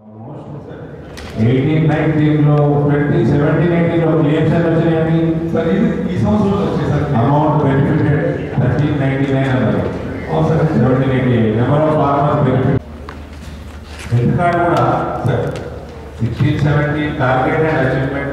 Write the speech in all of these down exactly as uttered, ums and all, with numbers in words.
Eighteen నైన్టీన్లో twenty seventeen ఎయిటీన్లో claims అని వచ్చినాయని సార్ ఇది ఈ సంవత్సరంలో వచ్చాయి sir. Amount benefited thirteen ninety nine అన్నారు. Sir seventeen eighty eight number of farmers benefit health card కూడా sir sixteen seventeen target and achievement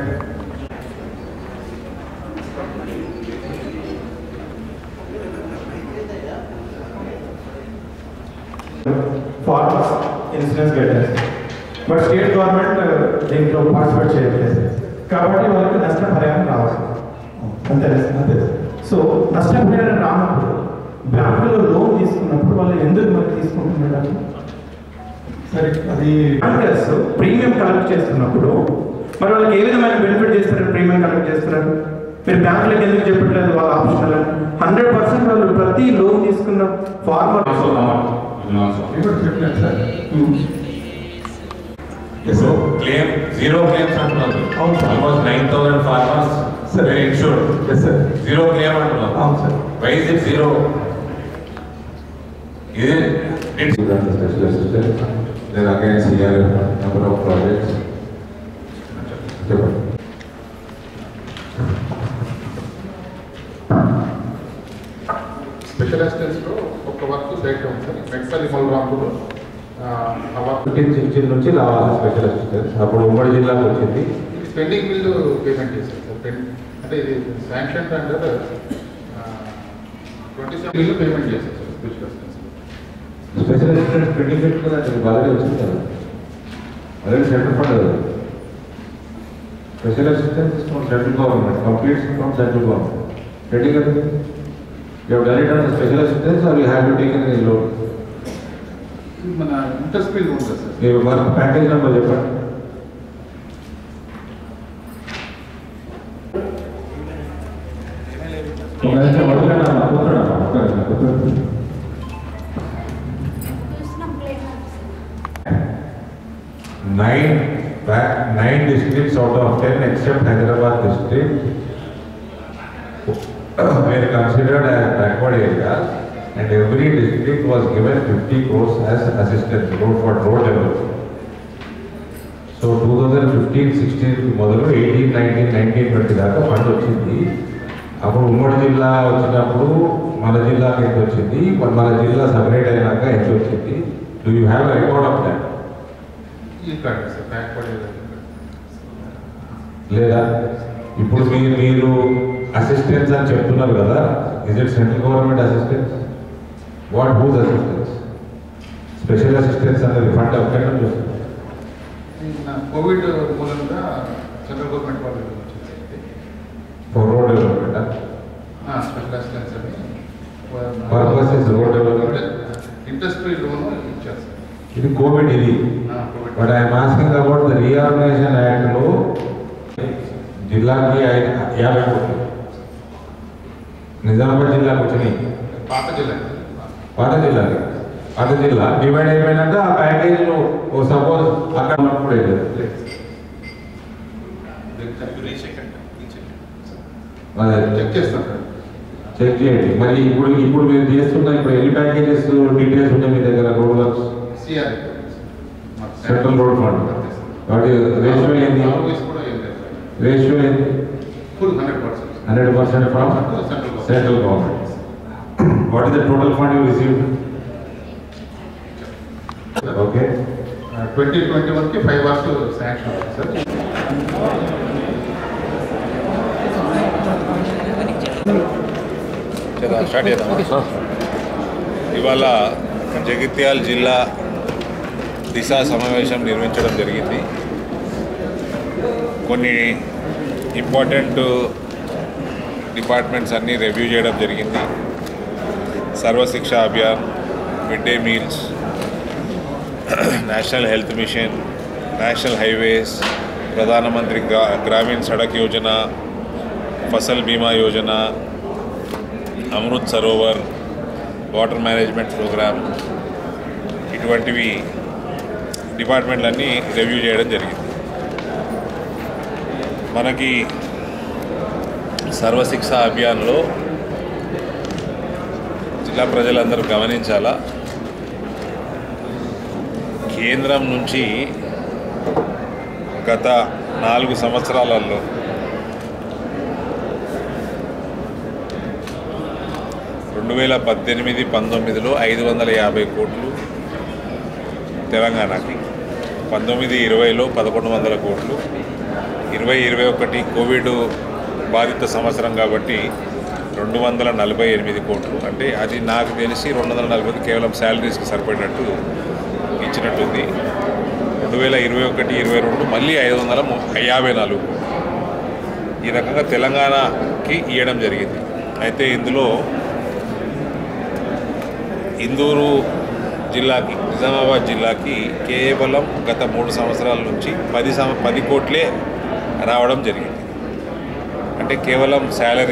farmers insurance guidance but state government దీంట్లో పార్టిసిపేట్ చేయట్లేదు కాబట్టి వాళ్ళకి నష్టపరిహారం రావాలి అంతే అంతే. సో నష్టపరిహారం రానప్పుడు బ్యాంకులో లోన్ తీసుకున్నప్పుడు వాళ్ళు ఎందుకు మరి తీసుకుంటున్నారు? సరే అది బ్యాంకర్స్ ప్రీమియం కలెక్ట్ చేస్తున్నప్పుడు మరి వాళ్ళకి ఏ విధమైన బెనిఫిట్ చేస్తారు? ప్రీమియం కలెక్ట్ చేస్తున్నారు మీరు బ్యాంకులకు ఎందుకు చెప్పట్లేదు? వాళ్ళ ఆప్షనల్ హండ్రెడ్ పర్సెంట్ వాళ్ళు ప్రతి లోన్ తీసుకున్న ఫార్మర్ ఇప్పుడు చెప్పలేదు సార్. క్లెయిమ్ జీరో క్లెయిమ్స్ అంటున్నారు. అవును sir. Almost nine thousand farmers sir insured. Yes sir. Zero claim అంటున్నారు. అవును sir. Why is it zero? ఇది special assistant. Then again, here number of projects. Special అసిస్టెంట్స్లో ఒక వర్క్ సైట్ ఉంది sir. Metpalli Malrampur ఆ work fifteen sixteen నుంచి రావాలి special assistants. అప్పుడు ఉమ్మడి జిల్లాకు వచ్చింది. పెండింగ్ బిల్లు పేమెంట్ చేశారు సార్. పెండింగ్ అంటే ఇది sanction under twenty seven bill payment చేశారు sir special assistants. Special assistants pending పెట్టుకుని అది బాగానే వచ్చింది కదా, అదే సెంట్రల్ ఫండ్ కదా. Special assistants from central government, completes from central government. Pending కదా, you have done it on special assistants are you have to take an loan. మన interest bill ఉంటుంది సార్. మీరు మన ప్యాకేజ్ నెంబర్ చెప్పండి. nine back nine districts out of ten except Hyderabad district were considered as backward areas, and every district was given fifty crores as assistance road for road development. So twenty fifteen sixteen మొదలు eighteen nineteen nineteen twenty దాకా fund వచ్చింది. అప్పుడు ఉమ్మడి జిల్లా వచ్చినప్పుడు మన జిల్లాకి ఎంత వచ్చింది, మన జిల్లా సపరేట్ అయినాక ఎంత వచ్చింది? Do you have record of that? ఈ కార్డు సార్ బ్యాక్వర్డ్ లేదా ఇప్పుడు మీరు మీరు అసిస్టెన్స్ అని చెప్తున్నారు కదా, is it central government assistance? What whose assistance? Special assistance అనేది ఫండ్ ఎక్కడ నుంచి వస్తుంది? కోవిడ్ మూలంగా సెంట్రల్ గవర్నమెంట్ వాళ్ళు for road development. Special assistance అని purpose is road development. Interest free loan ఇచ్చారు సార్. ఇది కోవిడ్ ఇది. But I'm asking about the reorganisation యాక్ట్లో జిల్లాకి యాభై కోట్లు నిజామాబాద్ జిల్లాకు వచ్చినాయి. పాత జిల్లా పాత జిల్లాకి పాత జిల్లా డివైడ్ అయిపోయినాక ఆ ప్యాకేజ్లో ఓ సపోజ్ అక్కడ ఉన్నప్పుడు చెక్ చేస్తాం సార్. చెక్ చేయండి. మరి ఇప్పుడు ఇప్పుడు మీరు చేస్తున్న ఇప్పుడు ఎన్ని ప్యాకేజెస్ డీటెయిల్స్ ఉన్నాయి మీ దగ్గర? Road works CR central road fund వాటి రేషియో ఏంది? రేషియో ఏంది? Full hundred percent hundred percent from central government. What is the total fund you received? Okay, twenty twenty వన్కి five hours sanction sir. Start చేద్దాం. ఇవాళ జగిత్యాల జిల్లా దిశ సమావేశం నిర్వహించడం జరిగింది. కొన్ని ఇంపార్టెంట్ డిపార్ట్మెంట్స్ అన్నీ రివ్యూ చేయడం జరిగింది. Sarvashiksha Abhiyan, mid day meals, national health mission, national highways, Pradhanmantri గ్రా Gramin Sadak Yojana, Fasal Bima Yojana, Amrit Sarovar, water management programme, ఇటువంటివి డిపార్ట్మెంట్లన్నీ రివ్యూ చేయడం జరిగింది. మనకి సర్వశిక్ష అభియాన్లో జిల్లా ప్రజలందరూ గమనించాలా, కేంద్రం నుంచి గత నాలుగు సంవత్సరాలలో రెండు వేల పద్దెనిమిది పంతొమ్మిదిలో ఐదు వందల యాభై కోట్లు తెలంగాణకి, పంతొమ్మిది ఇరవైలో పదకొండు వందల కోట్లు, ఇరవై ఇరవై ఒకటి కోవిడ్ బాధిత సంవత్సరం కాబట్టి రెండు వందల నలభై ఎనిమిది కోట్లు. అంటే అది నాకు తెలిసి రెండు వందల నలభై కేవలం శాలరీస్కి సరిపడినట్టు ఇచ్చినట్టుంది. రెండు వేల ఇరవై ఒకటి ఇరవై రెండు మళ్ళీ ఐదు వందల యాభై నాలుగు ఈ రకంగా తెలంగాణకి ఇవ్వడం జరిగింది. అయితే ఇందులో ఇందూరు జిల్లాకి, నిజామాబాద్ జిల్లాకి కేవలం గత మూడు సంవత్సరాల నుంచి పది సం పది కోట్లే రావడం జరిగింది. అంటే కేవలం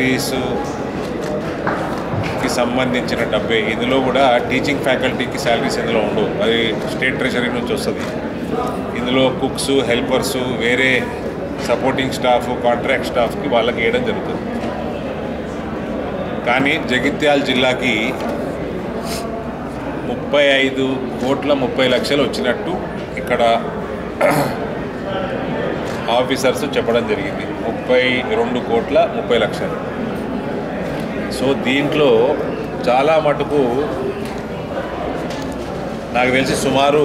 శాలరీస్కి సంబంధించిన డబ్బే. ఇందులో కూడా టీచింగ్ ఫ్యాకల్టీకి శాలరీస్ ఇందులో ఉండవు, అది స్టేట్ ట్రెజరీ నుంచి వస్తుంది. ఇందులో కుక్స్, హెల్పర్స్, వేరే సపోర్టింగ్ స్టాఫ్, కాంట్రాక్ట్ స్టాఫ్కి వాళ్ళకి వేయడం జరుగుతుంది. కానీ జగిత్యాల జిల్లాకి ముప్పై ఐదు కోట్ల ముప్పై లక్షలు వచ్చినట్టు ఇక్కడ ఆఫీసర్స్ చెప్పడం జరిగింది. ముప్పై రెండు కోట్ల ముప్పై లక్షలు. సో దీంట్లో చాలా మటుకు నాకు తెలిసి సుమారు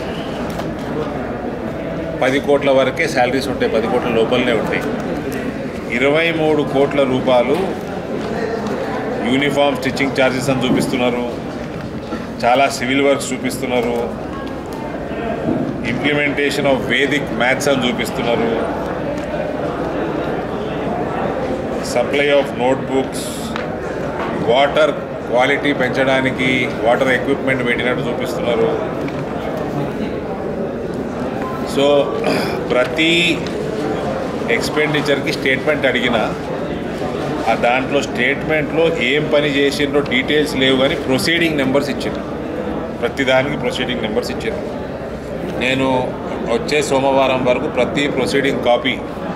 పది కోట్ల వరకే శాలరీస్ ఉంటాయి, పది కోట్ల లోపలనే ఉంటాయి. ఇరవై మూడు కోట్ల రూపాయలు యూనిఫామ్ స్టిచ్చింగ్ ఛార్జెస్ అని చూపిస్తున్నారు, చాలా సివిల్ వర్క్స్ చూపిస్తున్నారు, ఇంప్లిమెంటేషన్ ఆఫ్ వేదిక్ మ్యాథ్స్ అని చూపిస్తున్నారు, supply of notebooks, water quality పెంచడానికి వాటర్ ఎక్విప్మెంట్ పెట్టినట్టు చూపిస్తున్నారు. సో ప్రతి ఎక్స్పెండిచర్కి స్టేట్మెంట్ అడిగినా ఆ దాంట్లో స్టేట్మెంట్లో ఏం పని చేసిండ్రో డీటెయిల్స్ లేవు, కానీ ప్రొసీడింగ్ నెంబర్స్ ఇచ్చిండ్రు. ప్రతిదానికి ప్రొసీడింగ్ నెంబర్స్ ఇచ్చిండ్రు. నేను వచ్చే సోమవారం వరకు ప్రతి ప్రొసీడింగ్ కాపీ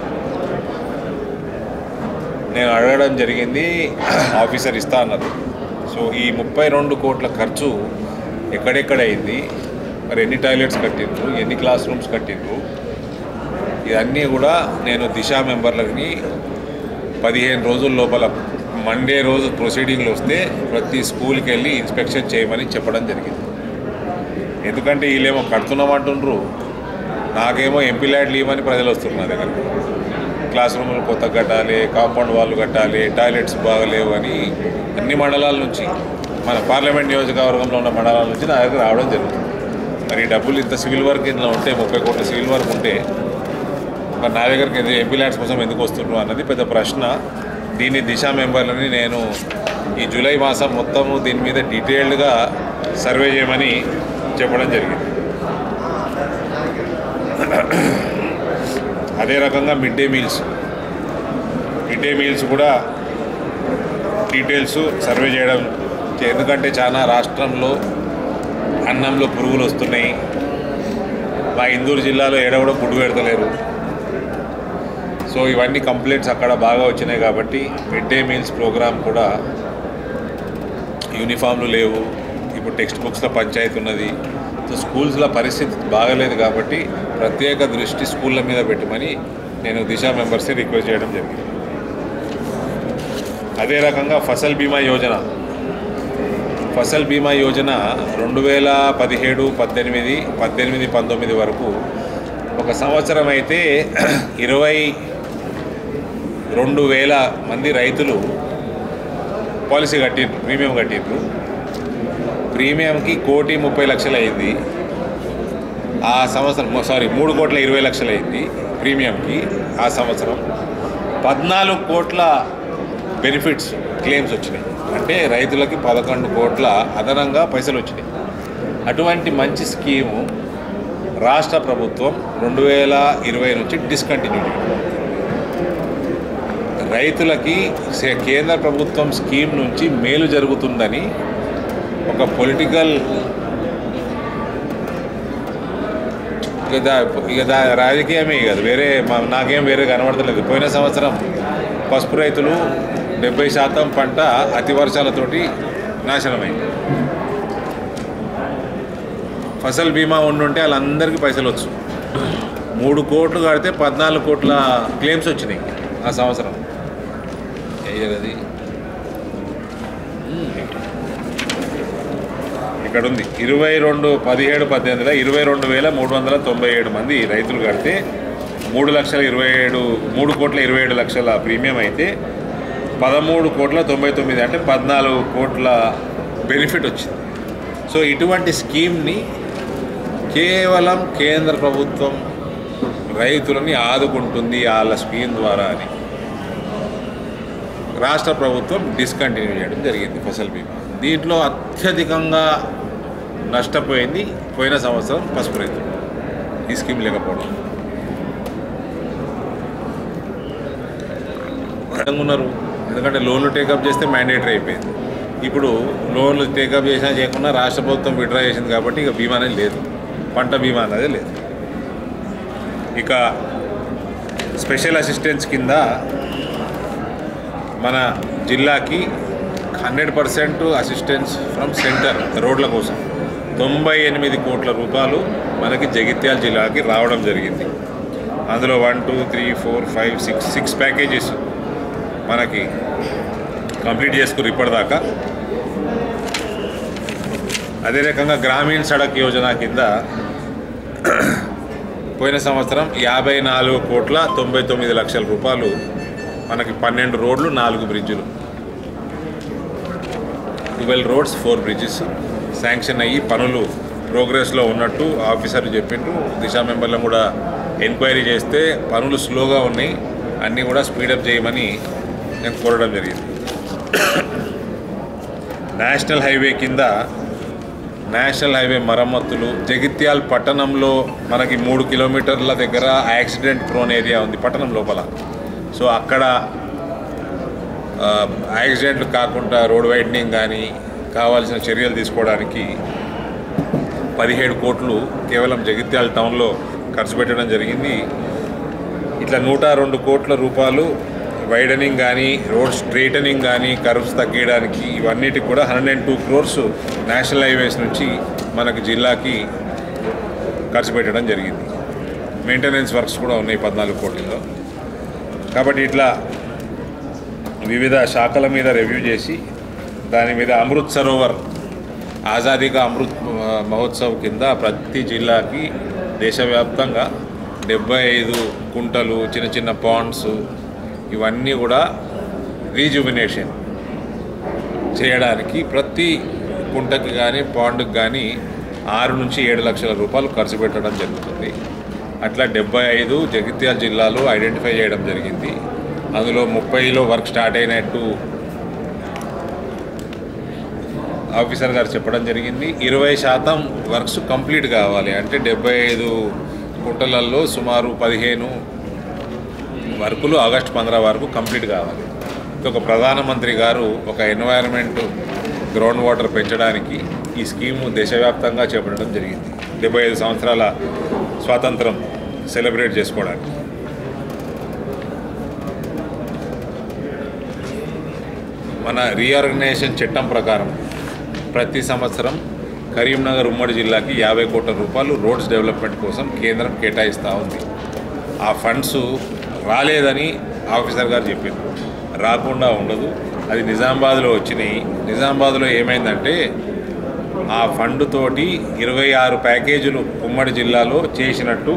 నేను అడగడం జరిగింది, ఆఫీసర్ ఇస్తా అన్నారు. సో ఈ ముప్పై రెండు కోట్ల ఖర్చు ఎక్కడెక్కడ అయింది, మరి ఎన్ని టాయిలెట్స్ కట్టిండ్రు, ఎన్ని క్లాస్ రూమ్స్ కట్టిండ్రు, ఇవన్నీ కూడా నేను దిశా మెంబర్లకి పదిహేను రోజుల లోపల మండే రోజు ప్రొసీడింగ్లు వస్తే ప్రతి స్కూల్కి వెళ్ళి ఇన్స్పెక్షన్ చేయమని చెప్పడం జరిగింది. ఎందుకంటే వీళ్ళేమో కడుతున్నామంటుండ్రు, నాకేమో ఎంపీ ల్యాడ్లు ఇవ్వమని ప్రజలు వస్తున్నారు నా దగ్గరికి. క్లాస్ రూములు కొత్త కట్టాలి, కాంపౌండ్ వాళ్ళు కట్టాలి, టాయిలెట్స్ బాగలేవు అని అన్ని మండలాల నుంచి, మన పార్లమెంట్ నియోజకవర్గంలో ఉన్న మండలాల నుంచి నా దగ్గర రావడం జరుగుతుంది. మరి డబ్బులు ఇంత సివిల్ వర్క్ ఇందులో ఉంటే, ముప్పై కోట్ల సివిల్ వర్క్ ఉంటే మరి నా దగ్గరికి ఎందుకు ఎంపీ ల్యాడ్స్ కోసం ఎందుకు వస్తున్నారు అన్నది పెద్ద ప్రశ్న. దీన్ని దిశా మెంబర్లని నేను ఈ జూలై మాసం మొత్తము దీని మీద డీటెయిల్డ్గా సర్వే చేయమని చెప్పడం జరిగింది. అదే రకంగా mid day meals mid day meals కూడా డీటెయిల్స్ సర్వే చేయడం, ఎందుకంటే చాలా రాష్ట్రంలో అన్నంలో పురుగులు వస్తున్నాయి. మా ఇందూరు జిల్లాలో ఏడ కూడా గుడ్డు పెడతలేరు. సో ఇవన్నీ కంప్లైంట్స్ అక్కడ బాగా వచ్చినాయి కాబట్టి మిడ్ డే మీల్స్ ప్రోగ్రామ్ కూడా, యూనిఫామ్లు లేవు, ఇప్పుడు టెక్స్ట్ బుక్స్లో పంచాయతీ ఉన్నది. సో స్కూల్స్లో పరిస్థితి బాగలేదు కాబట్టి ప్రత్యేక దృష్టి స్కూళ్ళ మీద పెట్టమని నేను దిశా మెంబర్స్ని రిక్వెస్ట్ చేయడం జరిగింది. అదే రకంగా ఫసల్ బీమా యోజన ఫసల్ బీమా యోజన రెండు వేల పదిహేడు పద్దెనిమిది పద్దెనిమిది పంతొమ్మిది వరకు ఒక సంవత్సరం అయితే ఇరవై రెండు వేల మంది రైతులు పాలసీ కట్టిండ్రు, ప్రీమియం కట్టిండ్రు. ప్రీమియంకి కోటి ముప్పై లక్షలు అయింది ఆ సంవత్సరం. సారీ మూడు కోట్ల ఇరవై లక్షలు అయింది ప్రీమియంకి ఆ సంవత్సరం. పద్నాలుగు కోట్ల బెనిఫిట్స్ క్లెయిమ్స్ వచ్చినాయి. అంటే రైతులకి పదకొండు కోట్ల అదనంగా పైసలు వచ్చినాయి. అటువంటి మంచి స్కీము రాష్ట్ర ప్రభుత్వం రెండు వేల ఇరవై నుంచి డిస్కంటిన్యూ చేయాలి. రైతులకి కేంద్ర ప్రభుత్వం స్కీమ్ నుంచి మేలు జరుగుతుందని ఒక పొలిటికల్ ఇక దా రాజకీయమే కాదు, వేరే నాకేం వేరే కనబడతలేదు. పోయిన సంవత్సరం పసుపు రైతులు డెబ్బై శాతం పంట అతి వర్షాలతోటి నాశనమైంది. ఫసల్ బీమా ఉండుంటే వాళ్ళందరికీ పైసలు వచ్చు. మూడు కోట్లు కడితే పద్నాలుగు కోట్ల క్లెయిమ్స్ వచ్చినాయి ఆ సంవత్సరం. అది ఇక్కడ ఉంది ఇరవై రెండు పదిహేడు పద్దెనిమిదిలో ఇరవై రెండు వేల మూడు వందల తొంభై ఏడు మంది రైతులు కడితే మూడు లక్షల ఇరవై ఏడు మూడు కోట్ల ఇరవై ఏడు లక్షల ప్రీమియం అయితే పదమూడు కోట్ల తొంభై తొమ్మిది అంటే పద్నాలుగు కోట్ల బెనిఫిట్ వచ్చింది. సో ఇటువంటి స్కీమ్ని కేవలం కేంద్ర ప్రభుత్వం రైతులని ఆదుకుంటుంది వాళ్ళ స్కీమ్ ద్వారా అని రాష్ట్ర ప్రభుత్వం డిస్కంటిన్యూ చేయడం జరిగింది ఫసల్ బీమా. దీంట్లో అత్యధికంగా నష్టపోయింది పోయిన సంవత్సరం పసుపు రైతులు ఈ స్కీమ్ లేకపోవడం. ఉన్నారు ఎందుకంటే లోన్లు టేకప్ చేస్తే మ్యాండేటరీ అయిపోయింది. ఇప్పుడు లోన్లు టేకప్ చేసినా చేయకుండా రాష్ట్ర ప్రభుత్వం విడ్రా చేసింది కాబట్టి ఇక బీమా అనేది లేదు, పంట బీమా అనేది లేదు. ఇక స్పెషల్ అసిస్టెన్స్ కింద మన జిల్లాకి hundred percent assistance from centre రోడ్ల కోసం తొంభై ఎనిమిది కోట్ల రూపాయలు మనకి జగిత్యాల జిల్లాకి రావడం జరిగింది. అందులో one two three four five six six packages మనకి కంప్లీట్ చేసుకుని ఇప్పటిదాకా. అదే రకంగా గ్రామీణ సడక్ యోజన కింద పోయిన సంవత్సరం యాభై నాలుగు కోట్ల తొంభై తొమ్మిది లక్షల రూపాయలు మనకి పన్నెండు రోడ్లు నాలుగు బ్రిడ్జులు twelve roads four bridges sanction అయ్యి పనులు ప్రోగ్రెస్లో ఉన్నట్టు ఆఫీసర్లు చెప్పిండ్రు. దిశా మెంబర్లను కూడా ఎంక్వైరీ చేస్తే పనులు స్లోగా ఉన్నాయి, అన్నీ కూడా స్పీడప్ చేయమని నేను కోరడం జరిగింది. నేషనల్ హైవే కింద నేషనల్ హైవే మరమ్మతులు జగిత్యాల పట్టణంలో మనకి మూడు కిలోమీటర్ల దగ్గర యాక్సిడెంట్ ప్రోన్ ఏరియా ఉంది పట్టణం లోపల. సో అక్కడ యాక్సిడెంట్లు కాకుండా రోడ్ వైడనింగ్ కానీ కావాల్సిన చర్యలు తీసుకోవడానికి పదిహేడు కోట్లు కేవలం జగిత్యాల టౌన్లో ఖర్చు పెట్టడం జరిగింది. ఇట్లా నూట రెండు కోట్ల రూపాయలు వైడనింగ్ కానీ రోడ్ స్ట్రైటనింగ్ కానీ కర్వ్స్ తగ్గించడానికి ఇవన్నిటికి కూడా hundred and two crores national highways నుంచి మనకు జిల్లాకి ఖర్చు పెట్టడం జరిగింది. మెయింటెనెన్స్ వర్క్స్ కూడా ఉన్నాయి పద్నాలుగు కోట్లలో. కాబట్టి ఇట్లా వివిధ శాఖల మీద రివ్యూ చేసి దాని మీద అమృత్ సరోవర్ ఆజాదీ కా అమృత్ మహోత్సవ్ కింద ప్రతి జిల్లాకి దేశవ్యాప్తంగా డెబ్బై ఐదు కుంటలు చిన్న చిన్న పాండ్స్ ఇవన్నీ కూడా రీజువినేషన్ చేయడానికి ప్రతి కుంటకి కానీ పాండ్కి కానీ ఆరు నుంచి ఏడు లక్షల రూపాయలు ఖర్చు పెట్టడం జరుగుతుంది. అట్లా డెబ్బై ఐదు జగిత్యాల జిల్లాలో ఐడెంటిఫై చేయడం జరిగింది. అందులో ముప్పైలో వర్క్ స్టార్ట్ అయినట్టు ఆఫీసర్ గారు చెప్పడం జరిగింది. ఇరవై శాతం వర్క్స్ కంప్లీట్ కావాలి అంటే డెబ్బై ఐదు కుంటలల్లో సుమారు పదిహేను వర్కులు ఆగస్టు పంద్రా వరకు కంప్లీట్ కావాలి. ఒక ప్రధానమంత్రి గారు ఒక ఎన్వైరన్మెంట్ గ్రౌండ్ వాటర్ పెంచడానికి ఈ స్కీము దేశవ్యాప్తంగా చేపట్టడం జరిగింది. డెబ్బై ఐదు సంవత్సరాల స్వాతంత్రం సెలబ్రేట్ చేసుకోవడానికి. మన రీఆర్గనైజేషన్ చట్టం ప్రకారం ప్రతి సంవత్సరం కరీంనగర్ ఉమ్మడి జిల్లాకి యాభై కోట్ల రూపాయలు రోడ్స్ డెవలప్మెంట్ కోసం కేంద్రం కేటాయిస్తూ ఉంది. ఆ ఫండ్స్ రాలేదని ఆఫీసర్ గారు చెప్పారు. రాకుండా ఉండదు, అది నిజామాబాద్లో వచ్చినాయి. నిజామాబాద్లో ఏమైందంటే ఆ ఫండ్ తోటి ఇరవై ఆరు ప్యాకేజీలు ఉమ్మడి జిల్లాలో చేసినట్టు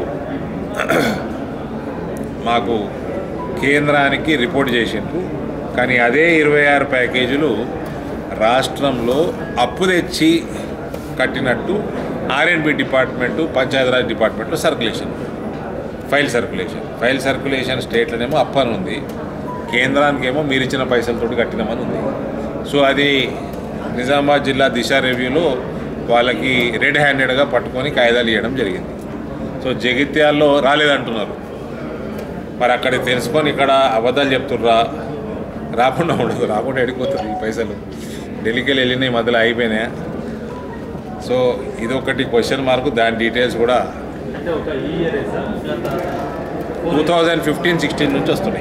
మాకు కేంద్రానికి రిపోర్ట్ చేసిండ్రు. కానీ అదే ఇరవై ఆరు ప్యాకేజీలు రాష్ట్రంలో అప్పు తెచ్చి కట్టినట్టు ఆర్ఎండ్బి డిపార్ట్మెంటు పంచాయతీరాజ్ డిపార్ట్మెంట్లో circulation file circulation file circulation స్టేట్లోనేమో అప్పని ఉంది, కేంద్రానికేమో మీరు ఇచ్చిన పైసలతోటి కట్టినామని ఉంది. సో అది నిజామాబాద్ జిల్లా దిశ రివ్యూలో వాళ్ళకి రెడ్ హ్యాండెడ్గా పట్టుకొని కాయిదాలు ఇవ్వడం జరిగింది. సో జగిత్యాల్లో రాలేదంటున్నారు, మరి అక్కడికి తెలుసుకొని ఇక్కడ అబద్ధాలు చెప్తుర్రా? రాకుండా ఉండదు, రాకుండా ఎడిపోతుంది ఈ పైసలు. ఢిల్లీకి వెళ్ళి వెళ్ళినాయి, మధ్యలో అయిపోయినాయా? సో ఇదొకటి క్వశ్చన్ మార్కు. దాని డీటెయిల్స్ కూడా టూ థౌజండ్ ఫిఫ్టీన్ సిక్స్టీన్ నుంచి వస్తున్నాయి.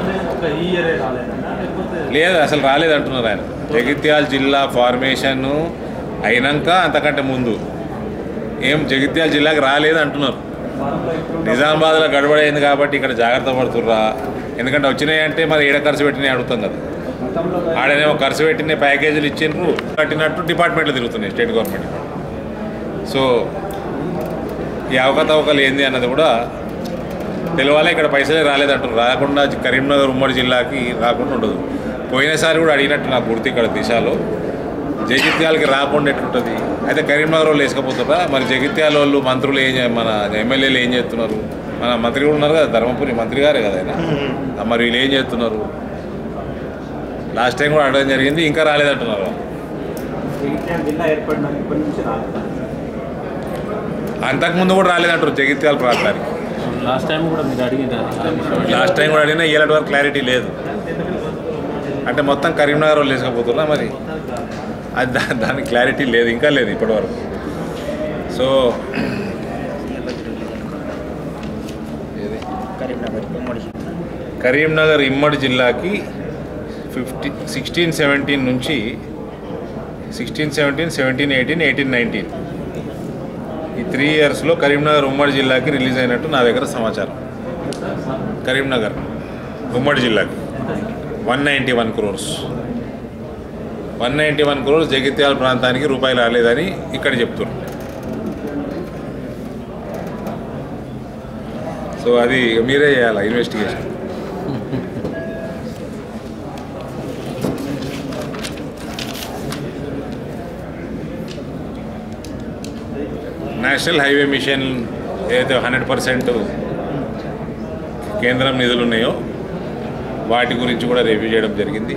లేదు, అసలు రాలేదంటున్నారు ఆయన. జగిత్యాల జిల్లా ఫార్మేషన్ అయినాక అంతకంటే ముందు ఏం జగిత్యాల జిల్లాకి రాలేదు అంటున్నారు. నిజామాబాద్లో గడబడైంది కాబట్టి ఇక్కడ జాగ్రత్త పడుతుర్రా, ఎందుకంటే వచ్చినాయి అంటే మరి ఏడ ఖర్చు పెట్టినాయి అడుగుతాం కదా. ఆడనేమో ఖర్చు పెట్టిన ప్యాకేజీలు ఇచ్చిండ్రు కట్టినట్టు డిపార్ట్మెంట్లు తిరుగుతున్నాయి స్టేట్ గవర్నమెంట్. సో ఈ అవకతవకలు ఏంది అన్నది కూడా తెలవాలి. ఇక్కడ పైసలే రాలేదంటారు, రాకుండా కరీంనగర్ ఉమ్మడి జిల్లాకి రాకుండా ఉండదు. పోయినసారి కూడా అడిగినట్టు నాకు గుర్తు ఇక్కడ దిశలో జగిత్యాలకి రాకుండా ఎట్లుంటుంది. అయితే కరీంనగర్ వాళ్ళు వేసుకపోతారా, మరి జగిత్యాల వాళ్ళు మంత్రులు ఏం మన ఎమ్మెల్యేలు ఏం చేస్తున్నారు, మన మంత్రి కూడా ఉన్నారు కదా ధర్మపురి మంత్రి గారే కదా ఆయన, మరి వీళ్ళు ఏం చేస్తున్నారు. లాస్ట్ టైం కూడా అడగడం జరిగింది, ఇంకా రాలేదంటున్నారు. అంతకుముందు కూడా రాలేదంటారు జగిత్యాల ప్రాంతానికి. లాస్ట్ టైం కూడా మీరు అడిగింది, లాస్ట్ టైం కూడా అడిగినా ఇలాంటి వరకు క్లారిటీ లేదు. అంటే మొత్తం కరీంనగర్ వాళ్ళు వేసుకపోతున్నా మరి అది దా దానికి క్లారిటీ లేదు, ఇంకా లేదు ఇప్పటివరకు. సో కరీంనగర్ ఇమ్మడి జిల్లాకి ఫిఫ్టీ సిక్స్టీన్ సెవెంటీన్ నుంచి sixteen seventeen seventeen eighteen eighteen nineteen ఈ త్రీ ఇయర్స్లో కరీంనగర్ ఉమ్మడి జిల్లాకి రిలీజ్ అయినట్టు నా దగ్గర సమాచారం. కరీంనగర్ ఉమ్మడి జిల్లాకి one ninety one crores one ninety one crores Jagtial ప్రాంతానికి రూపాయలు రాలేదని ఇక్కడ చెప్తున్నారు. సో అది మీరే చేయాలి ఇన్వెస్టిగేషన్. నేషనల్ హైవే మిషన్ ఏదైతే హండ్రెడ్ పర్సెంట్ కేంద్రం నిధులు ఉన్నాయో వాటి గురించి కూడా రివ్యూ చేయడం జరిగింది.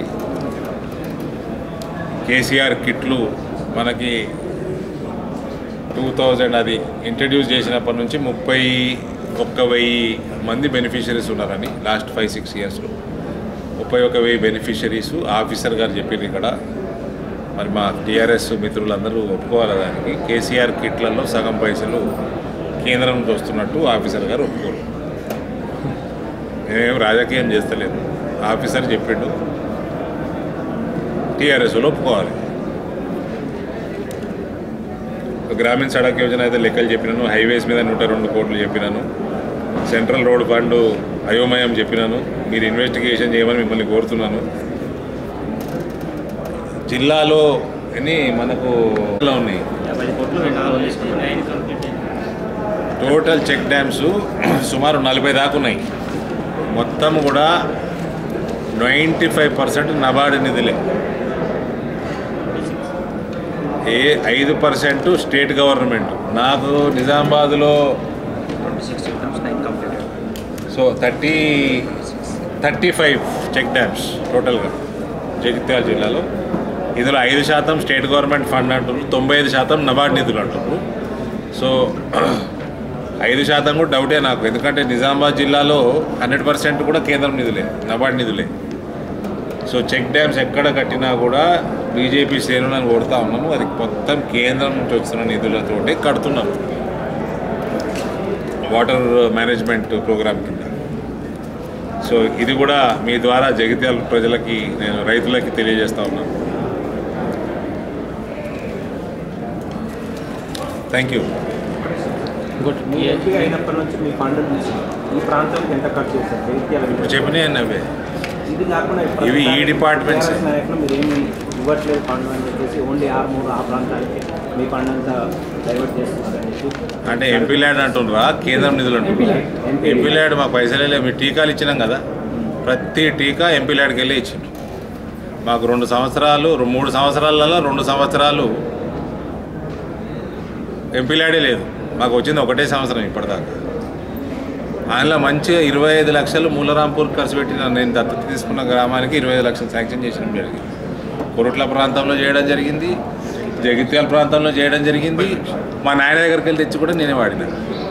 కేసీఆర్ కిట్లు మనకి టూ థౌజండ్ అది ఇంట్రడ్యూస్ చేసినప్పటి నుంచి ముప్పై ఒక్క వెయ్యి మంది బెనిఫిషరీస్ ఉన్నారని లాస్ట్ ఫైవ్ సిక్స్ ఇయర్స్లో ముప్పై ఒక వెయ్యి బెనిఫిషరీస్ ఆఫీసర్ గారు చెప్పింది ఇక్కడ. మరి మా టీఆర్ఎస్ మిత్రులందరూ ఒప్పుకోవాలి దానికి. కేసీఆర్ కిట్లలో సగం పైసలు కేంద్రం నుంచి వస్తున్నట్టు ఆఫీసర్ గారు ఒప్పుకోరు. నేనేం రాజకీయం చేస్తలేదు, ఆఫీసర్ చెప్పిండు, టీఆర్ఎస్లో ఒప్పుకోవాలి. గ్రామీణ సడక్ యోజన అయితే లెక్కలు చెప్పినాను, హైవేస్ మీద నూట రెండు కోట్లు చెప్పినాను, సెంట్రల్ రోడ్ ఫండ్ అయోమయం చెప్పినాను. మీరు ఇన్వెస్టిగేషన్ చేయమని మిమ్మల్ని కోరుతున్నాను. జిల్లాలో ఎన్ని మనకు ఉన్నాయి టోటల్ చెక్ డ్యామ్స్ సుమారు నలభై దాకా ఉన్నాయి. మొత్తం కూడా నైంటీ ఫైవ్ పర్సెంట్ నబార్డు నిధులే, ఏ ఐదు పర్సెంట్ స్టేట్ గవర్నమెంట్. నాకు నిజామాబాద్లో so thirty thirty five check dams టోటల్గా జగిత్యాల జిల్లాలో. ఇందులో ఐదు శాతం స్టేట్ గవర్నమెంట్ ఫండ్ అంటున్నారు, తొంభై ఐదు శాతం నబార్డు నిధులు అంటున్నారు. సో ఐదు శాతం కూడా డౌటే నాకు, ఎందుకంటే నిజామాబాద్ జిల్లాలో హండ్రెడ్ పర్సెంట్ కూడా కేంద్రం నిధులే, నబార్డు నిధులే. సో చెక్ డ్యామ్స్ ఎక్కడ కట్టినా కూడా బీజేపీ శ్రేణులను కొడతా ఉన్నాను, అది మొత్తం కేంద్రం నుంచి వస్తున్న నిధులతోటే కడుతున్నారు వాటర్ మేనేజ్మెంట్ ప్రోగ్రామ్ కింద. సో ఇది కూడా మీ ద్వారా జగిత్యాల ప్రజలకి నేను రైతులకి తెలియజేస్తా ఉన్నాను. Thank you. అయినప్పటి నుంచి మీ ఫండ్ నుంచి ఈ ప్రాంతానికి ఎంత ఖర్చు చేస్తారు? ఇప్పుడు చెప్పినాయి అవే, ఇది కాకుండా ఇవి ఈ డిపార్ట్మెంట్స్ నాయకులు మీరు ఏమి ఇవ్వట్లేదు ఫండ్ అని చెప్పేసి ఓన్లీ ఆరు మూడు ఆ ప్రాంతానికి మీ ఫండ్ అంతా డైవర్ట్ చేస్తున్నారని చెప్పి అంటే ఎంపీ ల్యాడ్ అంటున్నారా, కేంద్రం నిధులు అంటున్నారు. ఎంపీ ల్యాడ్ మాకు పైసలే లేవు, మీరు టీకాలు ఇచ్చినాం కదా, ప్రతి టీకా ఎంపీ ల్యాడ్కి వెళ్ళి ఇచ్చిండ్రు. మాకు రెండు సంవత్సరాలు మూడు సంవత్సరాలలో రెండు సంవత్సరాలు ఎంపీ ల్యాడే లేదు, మాకు వచ్చింది ఒకటే సంవత్సరం ఇప్పటిదాకా. ఆయనలో మంచిగా ఇరవై ఐదు లక్షలు మూలరాంపూర్ ఖర్చు పెట్టిన, నేను దత్తత తీసుకున్న గ్రామానికి ఇరవై ఐదు లక్షలు శాంక్షన్ చేయడం జరిగింది. కొరుట్ల ప్రాంతంలో చేయడం జరిగింది, జగిత్యాల ప్రాంతంలో చేయడం జరిగింది. మా నాయన దగ్గరికి వెళ్ళి తెచ్చి కూడా నేనే వాడినా.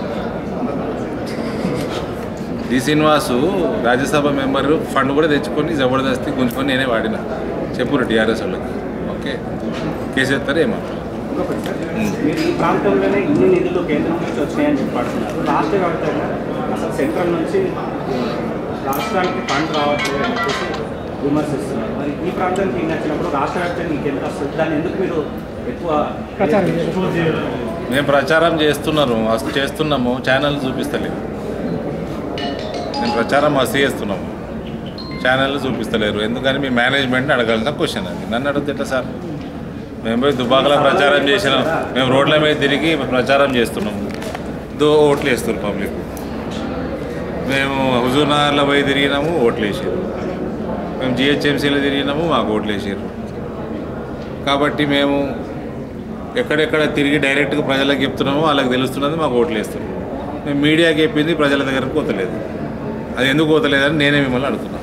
D Srinivas Rajya Sabha member fund కూడా తెచ్చుకొని జబర్దస్తి గుంజుకొని నేనే వాడినా. చెప్పురు టీఆర్ఎస్ వాళ్ళకి. ఓకే, కేసీఆర్ ఏమో మీరు ఈ ప్రాంతంలోనే ఇన్ని నిధులు కేంద్రం నుంచి వచ్చినాయని చెప్పాడుతున్నారు. రాష్ట్ర వ్యాప్తంగా అసలు సెంట్రల్ నుంచి రాష్ట్రానికి ఫండ్ రావట్లేదు అని చెప్పేసి విమర్శిస్తున్నారు. మరి ఈ ప్రాంతానికి నచ్చినప్పుడు రాష్ట్ర వ్యాప్తంగా మీకు ఎంత వస్తుంది, దాన్ని ఎందుకు మీరు ఎక్కువ మేము ప్రచారం చేస్తున్నాము చేస్తున్నాము ఛానల్ చూపిస్తలేము. మేము ప్రచారం మస్తు చేస్తున్నాము, ఛానల్ చూపిస్తలేరు. ఎందుకని మీ మేనేజ్మెంట్ని అడగాల్సిన క్వశ్చన్ అది. నన్ను అడుగుతుంట సార్, మేము పోయి దుబాకలో ప్రచారం చేసినాం, మేము రోడ్ల మీద తిరిగి ప్రచారం చేస్తున్నాము, దో ఓట్లు వేస్తున్నారు పబ్లిక్. మేము హుజూర్నగర్లో పోయి తిరిగినాము, ఓట్లు వేసారు. మేము జిహెచ్ఎంసీలో తిరిగినాము, మాకు ఓట్లు వేసారు. కాబట్టి మేము ఎక్కడెక్కడ తిరిగి డైరెక్ట్గా ప్రజలకు చెప్తున్నామో వాళ్ళకి తెలుస్తున్నది, మాకు ఓట్లు వేస్తున్నాం. మేము మీడియాకి చెప్పింది ప్రజల దగ్గరకు పోతలేదు. అది ఎందుకు పోతలేదని నేనే మిమ్మల్ని అడుగుతున్నాను.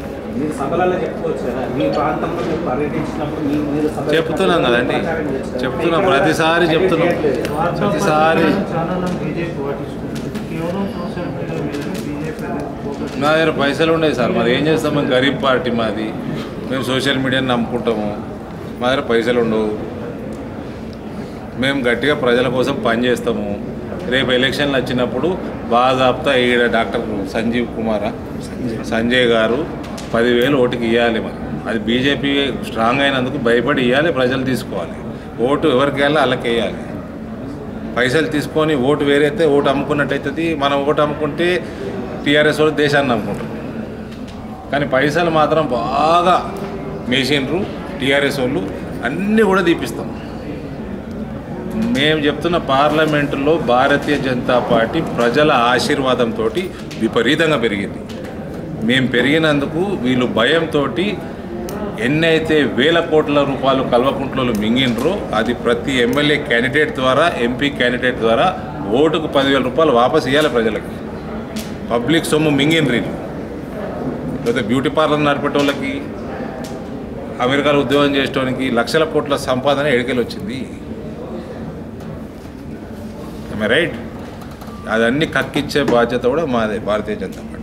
చెప్తున్నాం కదండి, చెప్తున్నాం ప్రతిసారి చెప్తున్నాం ప్రతిసారి నా దగ్గర పైసలు ఉండేవి సార్. మాది ఏం చేస్తాం, మేము గరీబ్ పార్టీ మాది. మేము సోషల్ మీడియాని నమ్ముకుంటాము, మా దగ్గర పైసలు ఉండవు. మేము గట్టిగా ప్రజల కోసం పనిచేస్తాము. రేపు ఎలక్షన్లు వచ్చినప్పుడు బాజాబ్తా ఈడ డాక్టర్ సంజీవ్ కుమార్ సంజయ్ గారు పదివేలు ఓటుకి ఇవ్వాలి. మరి అది బీజేపీ స్ట్రాంగ్ అయినందుకు భయపడి ఇవ్వాలి, ప్రజలు తీసుకోవాలి. ఓటు ఎవరికి వెళ్ళాలి వాళ్ళకి వేయాలి. పైసలు తీసుకొని ఓటు వేరైతే ఓటు అమ్ముకున్నట్టు అవుతుంది. మనం ఓటు అమ్ముకుంటే టీఆర్ఎస్ వాళ్ళు దేశాన్ని అమ్ముకుంటారు. కానీ పైసలు మాత్రం బాగా మేసిన్రు టీఆర్ఎస్ వాళ్ళు, అన్నీ కూడా తీపిస్తాం. మేము చెప్తున్న పార్లమెంటులో భారతీయ జనతా పార్టీ ప్రజల ఆశీర్వాదంతో విపరీతంగా పెరిగింది. మేము పెరిగినందుకు వీళ్ళు భయంతో ఎన్నైతే వేల కోట్ల రూపాయలు కల్వకుంట్లలో మింగినరో అది ప్రతి ఎమ్మెల్యే క్యాండిడేట్ ద్వారా, ఎంపీ క్యాండిడేట్ ద్వారా ఓటుకు పదివేల రూపాయలు వాపస్ ఇవ్వాలి ప్రజలకి. పబ్లిక్ సొమ్ము మింగినరి. లేకపోతే బ్యూటీ పార్లర్ నడిపేటోళ్ళకి, అమెరికాలో ఉద్యోగం చేసేటోనికి లక్షల కోట్ల సంపాదన ఎడికెళ్ళి వచ్చింది. రైట్? అదన్నీ కక్కిచ్చే బాధ్యత కూడా మాదే భారతీయ జనతా పార్టీ.